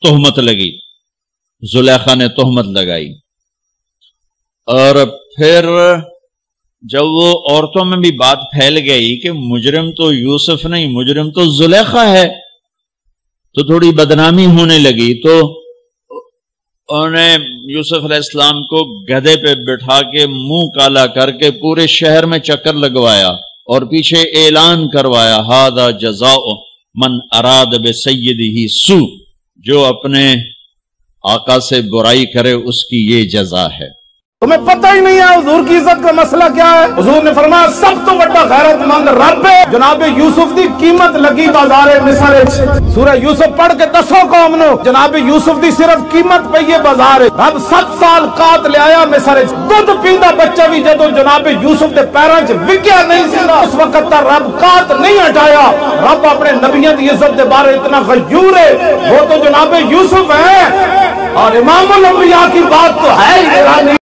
تہمت لگی، زلیخا نے تہمت لگائی، اور پھر جب وہ عورتوں میں بھی بات پھیل گئی کہ مجرم تو یوسف نہیں، مجرم تو زلیخا ہے، تو تھوڑی بدنامی ہونے لگی، تو انہوں نے یوسف علیہ السلام کو گدھے پہ بٹھا کے منہ کالا کر کے پورے شہر میں چکر لگوایا اور پیچھے اعلان کروایا ھذا جزاء من اراد بسیدہ سوء، جو اپنے آقا سے برائی کرے اس کی یہ جزا ہے۔ تمہیں پتہ ہی نہیں ہے حضور کی عزت کا مسئلہ کیا ہے؟ حضور نے فرمایا سب تو بڑا غیرت مند رب ہے۔ جناب یوسف دی قیمت لگی بازار مصر وچ، سورہ یوسف پڑھ کے دسو قوم نو، جناب یوسف دی صرف قیمت پئی ہے بازار وچ۔ رب 7 سال قات لے آیا مصر وچ، دودھ پیندا بچہ بھی جدوں جناب یوسف دے پیراں وچ وکیا نہیں سی، اس وقت تک رب قات نہیں ہٹایا۔ رب اپنے نبیوں دی عزت دے بارے اتنا غیور ہے، وہ تو جناب یوسف ہے، اور امام الانبیاء کی بات تو ہے ہی